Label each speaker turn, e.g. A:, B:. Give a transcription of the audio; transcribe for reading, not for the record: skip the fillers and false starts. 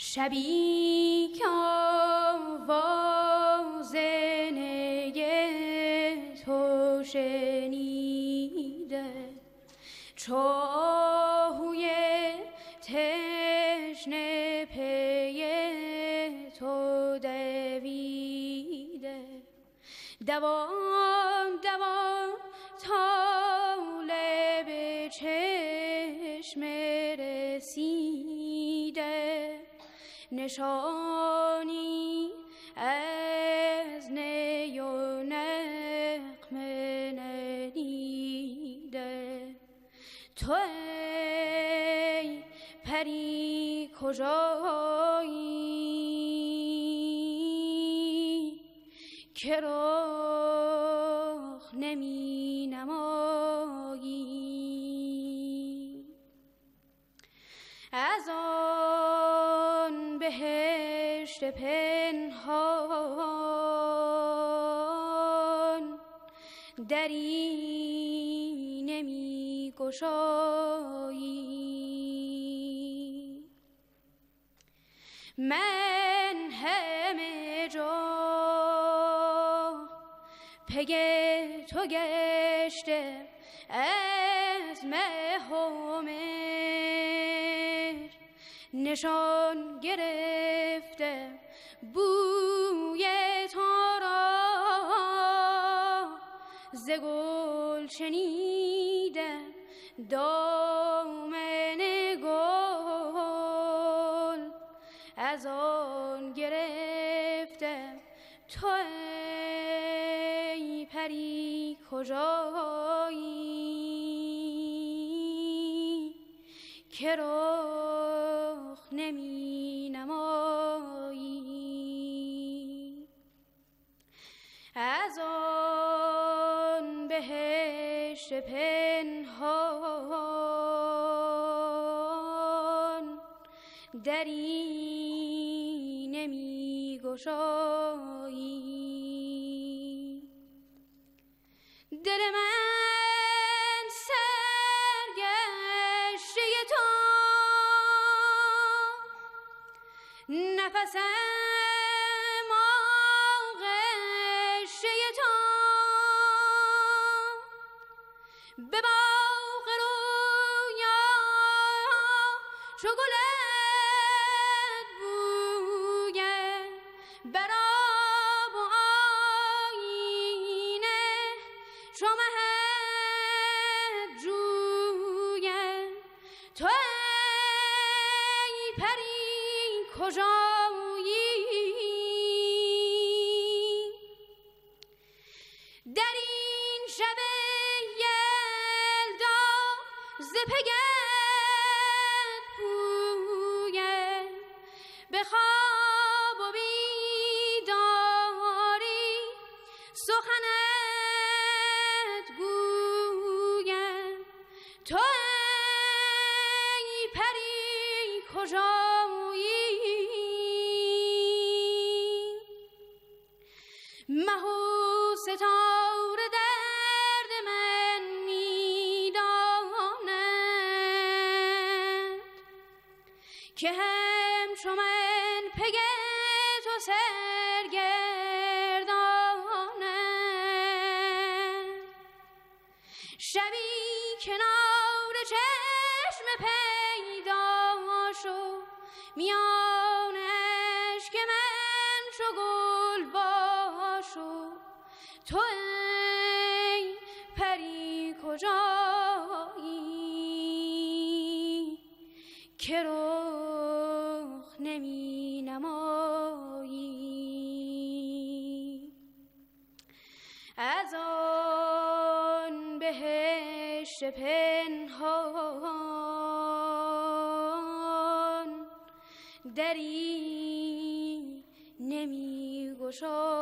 A: شبی که آواز نی تو شنیده، چاهوی تشنه پی تو دویده، دوان دوان تا لب چشم رسیده، نشانی از نی و نغمه ندیده. تو ای پری کجایی که رخ نمی نمایی؟ از آن بهشت پنهان دری نمی گشایی؟ من همه جا پی تو گشته، از مه و مهر نشان گرفته، بوی تو را ز گل شنیدم، دامن گل از آن گرفتم. تو ای پری کجایی که رخ نمی نمایی؟ از آن بهشت پنهان دری نمی گشایی؟ دل من سرگشته تو، نفسم آغشته تو، به باغ رویا چو گلت بویم، بر آب و آیینه چو مهت جویم. تو ای پری کجایی در این شب یلدا، ز پگت پویم، به خواب و بیداری سخنت گویم. تو ای پری کجایی مه و ستاره درد من می‌دانند، که همچو من پی تو سرگردانند. شبی کنار چشم پیدا شد، میان اشک من چو گل باشد. تو ای پری کجایی که رخ نمی نمایی؟ از آن بهشت پنهان دری نمی گشایی؟